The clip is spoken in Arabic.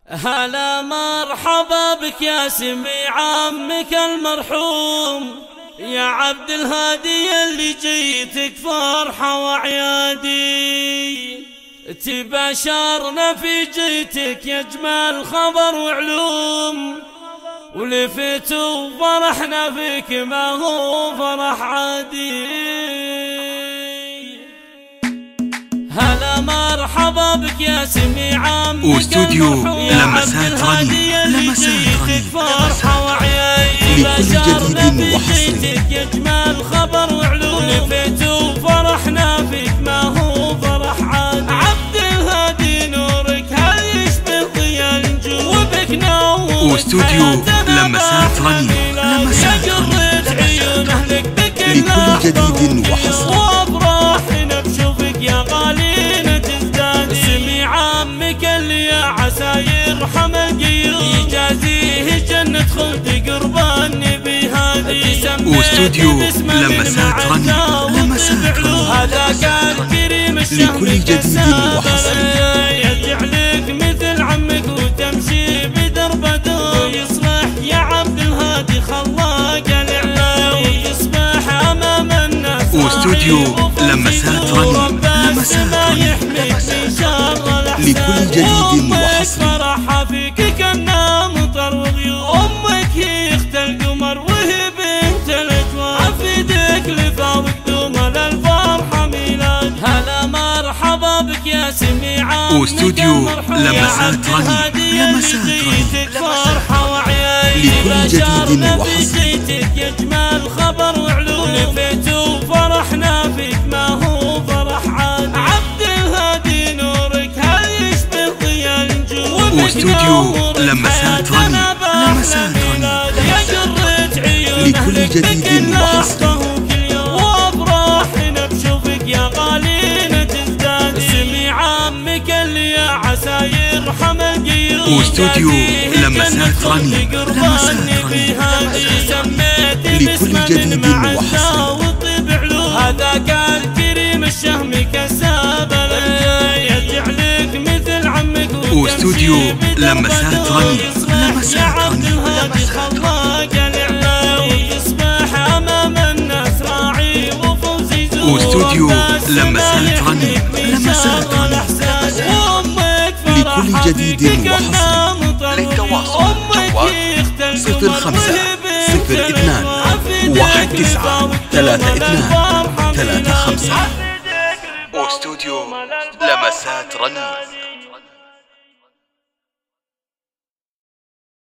هلا مرحبا بك يا سمي عمك المرحوم، يا عبد الهادي اللي جيتك فرحة وعيادي. تباشرنا في جيتك يا جمال خبر وعلوم، ولفت وفرحنا فيك ما هو فرح عادي. هلا مرحبا بك يا سمي عمك واستوديو لمسات رني، جيتك فرحة وعيادي. لكل جديد وحصري يا جمال خبر وعلوم، لفت وفرحنا فيك ما هو فرح عادي. عبد الهادي نورك هل يشبه ضياء النجوم، وبك نور واستوديو لمسات رني، لمسات رني لكل جديد وحصري. وافراحنا بشوفك يا غالينا تزداد. سمي عمك اللي يا عسى يرحم القيوم، يجازيه جنة خلد قربان نبي هادي. واستوديو لمسات رني، لمسات رني هذا قال كريم الشهم لكل جديد وحصري. يجعلك مثل عمك وتمشي بدرب دوم، يصلح يا عبد الهادي خلاق الإعلام، وتصبح أمام الناس. واستوديو لمسات رني، لمسات رني لكل جديد وحصري. فرحة فيك كنا مطر وغيوم، أمك هي اخت القمر وهي بنت الأجوار، عفيدك لفاوق دوم للفرحة ميلاد. هلا مرحبا بك يا سمي عمك واستوديو لمسات رني، لمسات رني فرحة وعيادي. لكل جديد وحصري. جيتك يا جمال خبر وعلوم، لفت وفرحنا فيك ما هو فرح عادي. عبد الهادي نورك هل يشبه ضياء النجوم، واستوديو لمسات رني، لمسات رني يا جرة عيون لكل جديد وحصري. وافراحنا بشوفك يا غالينا تزداد. سمي عمك اللي يا عسى يرحم القيوم، واستوديو لمسات رني، لمسات رني لكل جديد وحصري. هذا قال كريم الشهم كساب يجعلك مثل عمك واستوديو لمسات رني، لمسات رني خلاق الإعلام، وتصبح أمام الناس راعي وفوزي زور. واستوديو لمسات رني، لمسات رني لكل جديد وحصري. للتواصل جوال 0502 1932 35. واستوديو لمسات رني.